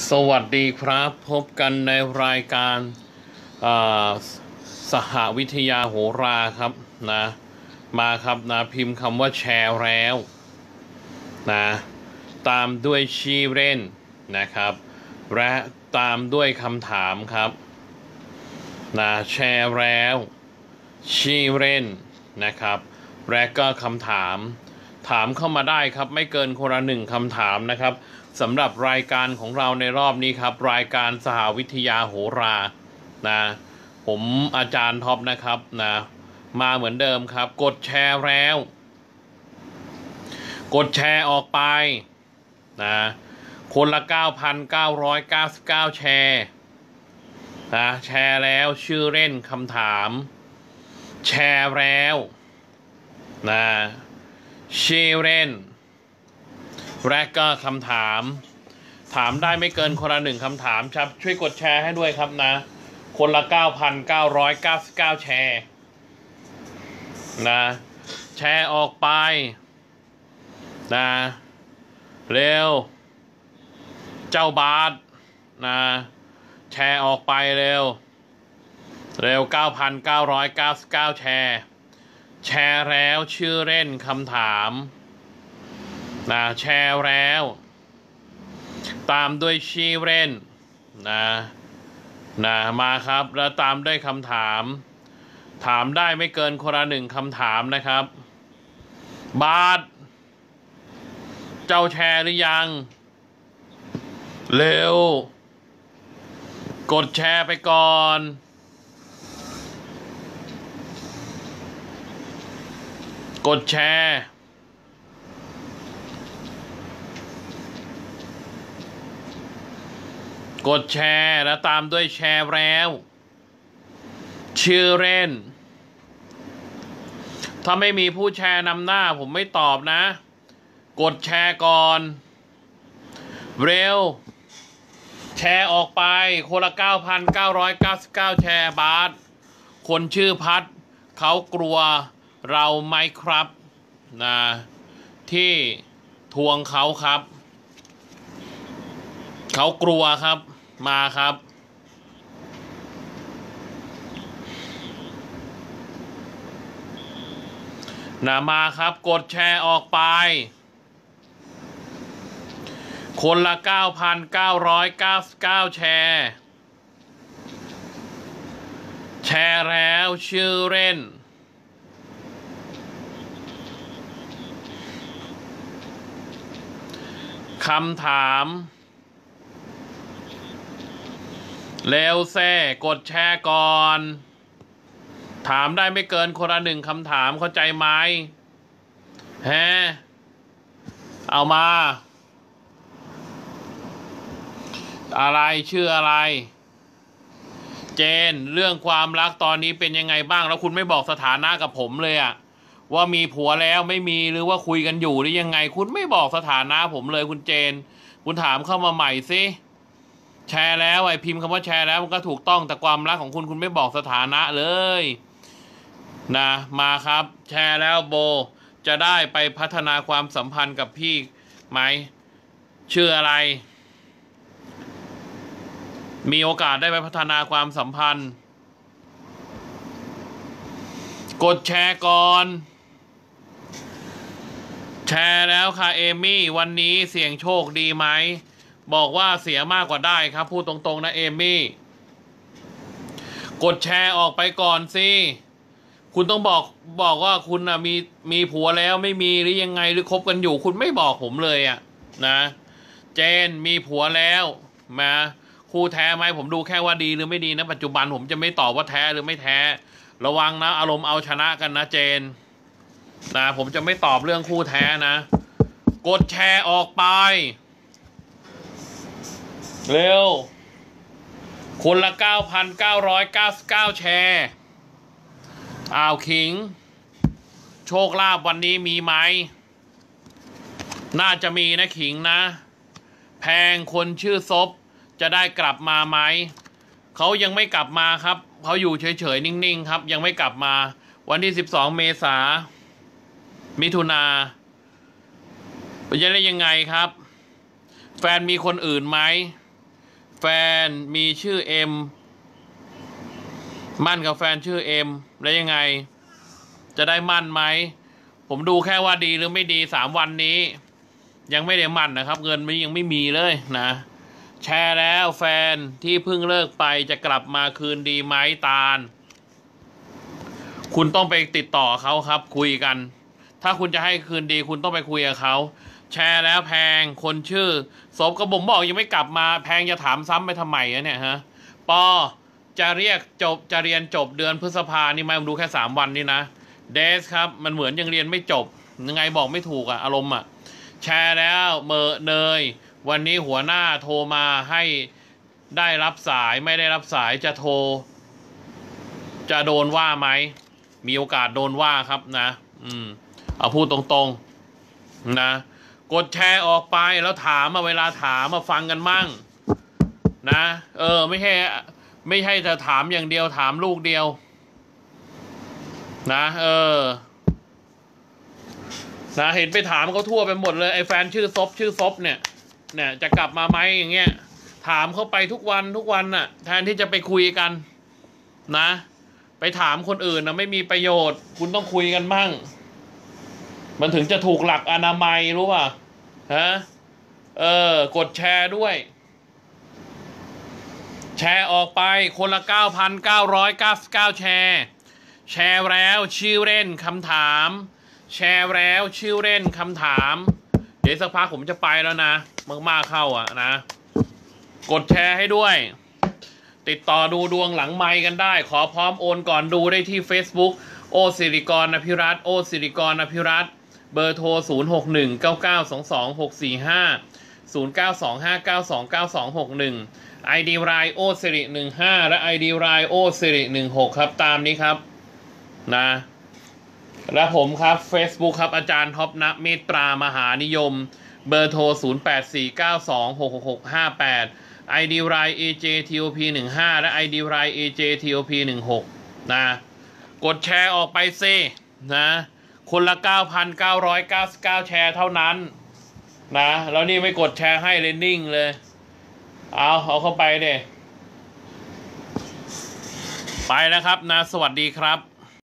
สวัสดีครับพบกันในรายการสหวิทยาโหราครับนะมาครับนะพิมพ์คำว่าแชร์แล้วนะตามด้วยชื่อเล่นนะครับและตามด้วยคำถามครับนะแชร์แล้วชื่อเล่นนะครับและก็คำถามถามเข้ามาได้ครับไม่เกินคนละ1คำถามนะครับสำหรับรายการของเราในรอบนี้ครับรายการสหวิทยาโหรานะผมอาจารย์ท็อปนะครับนะมาเหมือนเดิมครับกดแชร์แล้วกดแชร์ออกไปนะคนละ 9,999 แชร์นะแชร์แล้วชื่อเล่นคำถามแชร์แล้วนะชื่อเล่นและก็คำถามถามได้ไม่เกินคนละ1คำถามครับช่วยกดแชร์ให้ด้วยครับนะคนละ 9,999 แชร์นะแชร์ออกไปนะเร็วเจ้าบาสนะแชร์ออกไปเร็ว9,999 แชร์แชร์แล้วชื่อเล่นคำถามนะแชร์แล้วตามด้วยชื่อเล่นนะมาครับแล้วตามด้วยคำถามถามได้ไม่เกินคนละ1คำถามนะครับบาสเจ้าแชร์หรือยังเร็วกดแชร์ไปก่อนกดแชร์กดแชร์แล้วตามด้วยแชร์แล้วชื่อเล่นถ้าไม่มีผู้แชร์นำหน้าผมไม่ตอบนะกดแชร์ก่อนเร็วแชร์ออกไปคนละ 9,999 แชร์บาสคนชื่อพัดเขากลัวเราไหมครับนะที่ทวงเขาครับเขากลัวครับมาครับนะมาครับกดแชร์ออกไปคนละ 9,999 แชร์แชร์แล้วชื่อเล่นคำถามเร็วแซ่กดแชร์ก่อนถามได้ไม่เกินคนละ1คำถามเข้าใจไหมฮะเอามาอะไรชื่ออะไรเจนเรื่องความรักตอนนี้เป็นยังไงบ้างแล้วคุณไม่บอกสถานะกับผมเลยอะว่ามีผัวแล้วไม่มีหรือว่าคุยกันอยู่หรือยังไงคุณไม่บอกสถานะผมเลยคุณเจนคุณถามเข้ามาใหม่สิแชร์แล้วไอ้พิมพ์คำว่าแชร์แล้วมันก็ถูกต้องแต่ความรักของคุณไม่บอกสถานะเลยนะมาครับแชร์แล้วโบจะได้ไปพัฒนาความสัมพันธ์กับพี่ไหมชื่ออะไรมีโอกาสได้ไปพัฒนาความสัมพันธ์กดแชร์ก่อนแชร์แล้วค่ะเอมี่วันนี้เสี่ยงโชคดีไหมบอกว่าเสียมากกว่าได้ครับพูดตรงๆนะเอมี่กดแชร์ออกไปก่อนสิคุณต้องบอกว่าคุณมีผัวแล้วไม่มีหรือยังไงหรือคบกันอยู่คุณไม่บอกผมเลยอะนะเจนมีผัวแล้วมาคู่แท้ไหมผมดูแค่ว่าดีหรือไม่ดีนะปัจจุบันผมจะไม่ตอบว่าแท้หรือไม่แท้ระวังนะอารมณ์เอาชนะกันนะเจนนะผมจะไม่ตอบเรื่องคู่แท้นะกดแชร์ออกไปเร็วคนละ 9,999 แชร์ขิงโชคลาภวันนี้มีไหมน่าจะมีนะขิงนะแพงคนชื่อซบจะได้กลับมาไหมเขายังไม่กลับมาครับเขาอยู่เฉยๆนิ่งๆครับยังไม่กลับมาวันที่12 เมษายนมิถุนาจะได้ยังไงครับแฟนมีคนอื่นไหมแฟนมีชื่อเอ็มมั่นกับแฟนชื่อเอ็มแล้วยังไงจะได้มั่นไหมผมดูแค่ว่าดีหรือไม่ดี3 วันนี้ยังไม่ได้มั่นนะครับเงินมันยังไม่มีเลยนะแชร์แล้วแฟนที่เพิ่งเลิกไปจะกลับมาคืนดีไหมตาลคุณต้องไปติดต่อเขาครับคุยกันถ้าคุณจะให้คืนดีคุณต้องไปคุยกับเขาแชร์แล้วแพงคนชื่อศพก็ผมบอกยังไม่กลับมาแพงจะถามซ้ำไปทำไมเนี่ยฮะปอจะเรียกจบจะเรียนจบเดือนพฤษภานี่ไหมผมดูแค่3 วันนี่นะเดสครับมันเหมือนยังเรียนไม่จบยังไงบอกไม่ถูกอารมณ์แชร์แล้วเนยวันนี้หัวหน้าโทรมาให้ได้รับสายไม่ได้รับสายจะโทรจะโดนว่าไหมมีโอกาสโดนว่าครับนะเอาพูดตรงๆนะกดแชร์ออกไปแล้วถามเวลาถามฟังกันมั่งนะไม่ใช่จะถามอย่างเดียวถามลูกเดียวนะนะเห็นไปถามเขาทั่วไปหมดเลยไอ้แฟนชื่อซบเนี่ยจะกลับมาไหมอย่างเงี้ยถามเขาไปทุกวันน่ะแทนที่จะไปคุยกันนะไปถามคนอื่นนะไม่มีประโยชน์คุณต้องคุยกันมั่งมันถึงจะถูกหลักอนามัยรู้ป่ะฮะกดแชร์ด้วยแชร์ออกไปคนละ 9,999 แชร์แชร์แล้วชื่อเล่นคำถามแชร์แล้วชื่อเล่นคำถามเดี๋ยวสักพักผมจะไปแล้วนะมากๆเข้านะกดแชร์ให้ด้วยติดต่อดูดวงหลังไมค์กันได้ขอพร้อมโอนก่อนดูได้ที่ Facebook โอสิริกรอภิรัตน์โอสิริกรอภิรัตน์เบอร์โทร 0619922645 0925929261 ID รายโอสิริ15และ ID รายโอสิริ16ครับตามนี้ครับนะและผมครับ Facebook ครับอาจารย์ท็อปณเมตตามหานิยมเบอร์โทร 0849266658 ID ราย AJTOP 15และ ID ราย AJTOP 16นะกดแชร์ออกไปซินะคนละ 9,999 แชร์เท่านั้นนะแล้วนี่ไม่กดแชร์ให้เลยนิ่งเลยเอาเข้าไปเด้ไปแล้วครับนะสวัสดีครับ